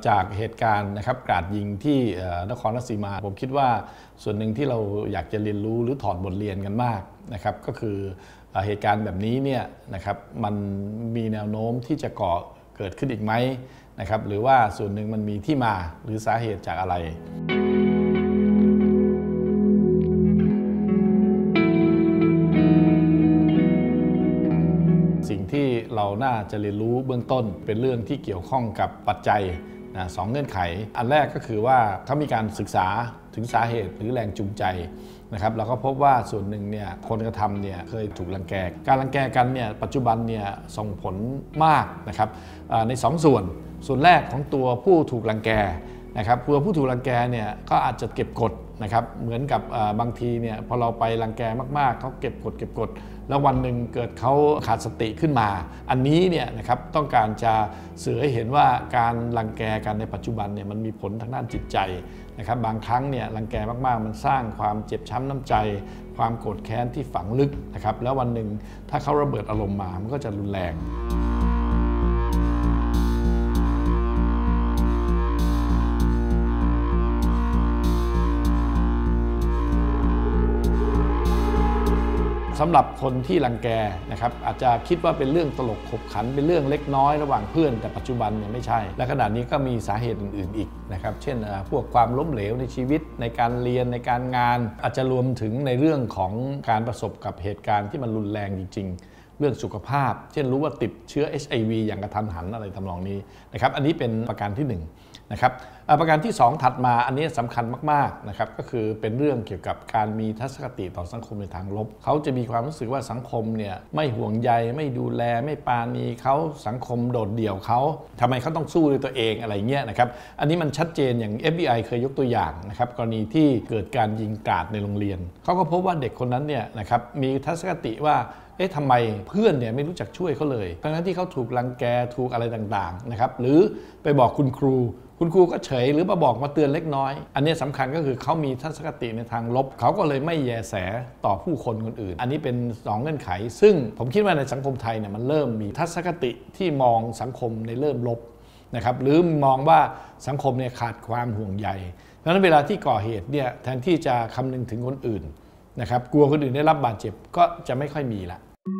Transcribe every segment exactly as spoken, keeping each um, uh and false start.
จากเหตุการณ์นะครับกราดยิงที่นครราชสีมาผมคิดว่าส่วนหนึ่งที่เราอยากจะเรียนรู้หรือถอดบทเรียนกันมากนะครับก็คือเหตุการณ์แบบนี้เนี่ยนะครับมันมีแนวโน้มที่จะก่อเกิดขึ้นอีกไหมนะครับหรือว่าส่วนหนึ่งมันมีที่มาหรือสาเหตุจากอะไรสิ่งที่เราน่าจะเรียนรู้เบื้องต้นเป็นเรื่องที่เกี่ยวข้องกับปัจจัยนะสองเงื่อนไขอันแรกก็คือว่าเขามีการศึกษาถึงสาเหตุหรือแรงจูงใจนะครับเราก็พบว่าส่วนหนึ่งเนี่ยคนกระทำเนี่ยเคยถูกรังแกการรังแกกันเนี่ยปัจจุบันเนี่ยส่งผลมากนะครับในสองส่วนส่วนแรกของตัวผู้ถูกรังแกนะครับตัวผู้ถูกรังแกเนี่ยก็อาจจะเก็บกดนะครับเหมือนกับบางทีเนี่ยพอเราไปรังแกมากๆเขาเก็บกดเก็บกดแล้ววันหนึ่งเกิดเขาขาดสติขึ้นมาอันนี้เนี่ยนะครับต้องการจะสื่อให้เห็นว่าการรังแกกันในปัจจุบันเนี่ยมันมีผลทางด้านจิตใจนะครับบางครั้งเนี่ยรังแกมากๆมันสร้างความเจ็บช้ำน้ำใจความโกรธแค้นที่ฝังลึกนะครับแล้ววันหนึ่งถ้าเขาระเบิดอารมณ์มามันก็จะรุนแรงสำหรับคนที่รังแกนะครับอาจจะคิดว่าเป็นเรื่องตลกขบขันเป็นเรื่องเล็กน้อยระหว่างเพื่อนแต่ปัจจุบันเนี่ยไม่ใช่และขณะนี้ก็มีสาเหตุอื่นๆอีกนะครับเช่นพวกความล้มเหลวในชีวิตในการเรียนในการงานอาจจะรวมถึงในเรื่องของการประสบกับเหตุการณ์ที่มันรุนแรงจริงๆเรื่องสุขภาพเช่นรู้ว่าติดเชื้อ เอช ไอ วี อย่างกระทันหันอะไรทำนองนี้นะครับอันนี้เป็นประการที่หนึ่งนะครับประการที่สองถัดมาอันนี้สำคัญมากๆนะครับก็คือเป็นเรื่องเกี่ยวกับการมีทัศนคติต่อสังคมในทางลบเขาจะมีความรู้สึกว่าสังคมเนี่ยไม่ห่วงใยไม่ดูแลไม่ปราณีเขาสังคมโดดเดี่ยวเขาทำไมเขาต้องสู้ด้วยตัวเองอะไรเงี้ยนะครับอันนี้มันชัดเจนอย่าง เอฟ บี ไอ เคยยกตัวอย่างนะครับกรณีที่เกิดการยิงกราดในโรงเรียนเขาก็พบว่าเด็กคนนั้นเนี่ยนะครับมีทัศนคติว่าเอ๊ะทำไมเพื่อนเนี่ยไม่รู้จักช่วยเขาเลยทั้งที่เขาถูกรังแกถูกอะไรต่างๆนะครับหรือไปบอกคุณครูคุณครูก็เฉยหรือมาบอกมาเตือนเล็กน้อยอันนี้สำคัญก็คือเขามีทัศนคติในทางลบเขาก็เลยไม่แยแสต่อผู้คนคนอื่นอันนี้เป็นสองเงื่อนไขซึ่งผมคิดว่าในสังคมไทยเนี่ยมันเริ่มมีทัศนคติที่มองสังคมในเริ่มลบนะครับหรือมองว่าสังคมเนี่ยขาดความห่วงใยเพราะฉะนั้นเวลาที่ก่อเหตุเนี่ยแทนที่จะคำนึงถึงคนอื่นนะครับกลัวคนอื่นได้รับบาดเจ็บก็จะไม่ค่อยมีละ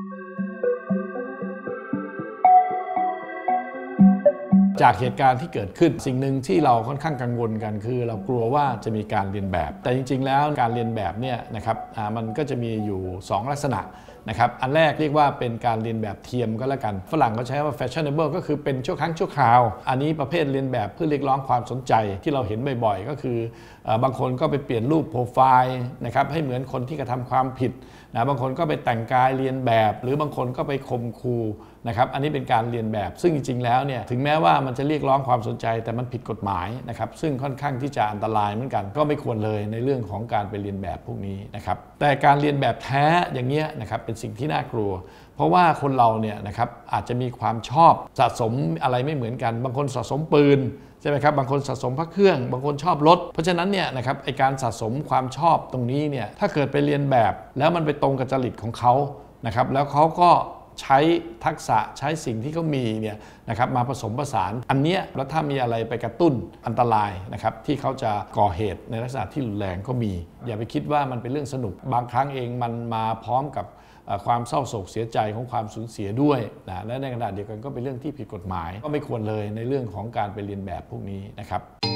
จากเหตุการณ์ที่เกิดขึ้นสิ่งหนึ่งที่เราค่อนข้างกังวลกันคือเรากลัวว่าจะมีการเรียนแบบแต่จริงๆแล้วการเรียนแบบเนี่ยนะครับมันก็จะมีอยู่สองลักษณะนะครับอันแรกเรียกว่าเป็นการเรียนแบบเทียมก็แล้วกันฝรั่งเขาใช้ว่า fashionable ก็คือเป็นชั่วครั้งชั่วคราวอันนี้ประเภทเรียนแบบเพื่อเรียกร้องความสนใจที่เราเห็นบ่อยๆก็คือบางคนก็ไปเปลี่ยนรูปโปรไฟล์นะครับให้เหมือนคนที่กระทำความผิดนะบางคนก็ไปแต่งกายเรียนแบบหรือบางคนก็ไปข่มขู่นะครับอันนี้เป็นการเรียนแบบซึ่งจริงๆแล้วเนี่ยถึงแม้ว่ามันจะเรียกร้องความสนใจแต่มันผิดกฎหมายนะครับซึ่งค่อนข้างที่จะอันตรายเหมือนกันก็ไม่ควรเลยในเรื่องของการไปเรียนแบบพวกนี้นะครับแต่การเรียนแบบแท้อย่างเงี้ยนะครับเป็นสิ่งที่น่ากลัวเพราะว่าคนเราเนี่ยนะครับอาจจะมีความชอบสะสมอะไรไม่เหมือนกันบางคนสะสมปืนใช่ไหมครับบางคนสะสมพระเครื่องบางคนชอบรถเพราะฉะนั้นเนี่ยนะครับไอการสะสมความชอบตรงนี้เนี่ยถ้าเกิดไปเรียนแบบแล้วมันไปตรงกับจริตของเขานะครับแล้วเขาก็ใช้ทักษะใช้สิ่งที่เขามีเนี่ยนะครับมาผสมผสานอันเนี้ยแล้วถ้ามีอะไรไปกระตุ้นอันตรายนะครับที่เขาจะก่อเหตุในลักษณะที่รุนแรงก็มีอย่าไปคิดว่ามันเป็นเรื่องสนุกบางครั้งเองมันมาพร้อมกับความเศร้าโศกเสียใจของความสูญเสียด้วยนะและในขณะเดียวกันก็เป็นเรื่องที่ผิดกฎหมายก็ไม่ควรเลยในเรื่องของการไปเรียนแบบพวกนี้นะครับ